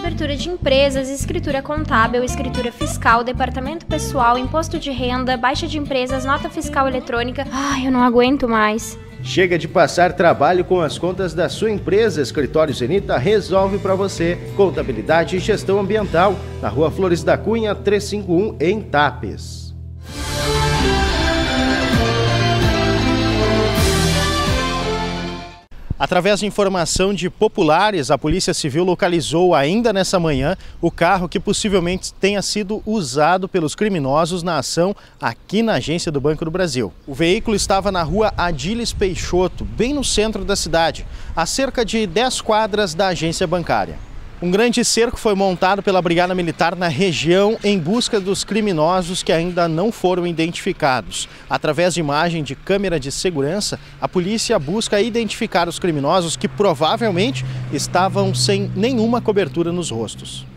abertura de empresas, escritura contábil, escritura fiscal, departamento pessoal, imposto de renda, baixa de empresas, nota fiscal eletrônica. Ai, eu não aguento mais. Chega de passar trabalho com as contas da sua empresa. Escritório Zenita resolve para você. Contabilidade e gestão ambiental, na Rua Flores da Cunha, 351, em Tapes. Através de informação de populares, a Polícia Civil localizou ainda nessa manhã o carro que possivelmente tenha sido usado pelos criminosos na ação aqui na agência do Banco do Brasil. O veículo estava na rua Adiles Peixoto, bem no centro da cidade, a cerca de 10 quadras da agência bancária. Um grande cerco foi montado pela Brigada Militar na região em busca dos criminosos que ainda não foram identificados. Através de imagem de câmera de segurança, a polícia busca identificar os criminosos que provavelmente estavam sem nenhuma cobertura nos rostos.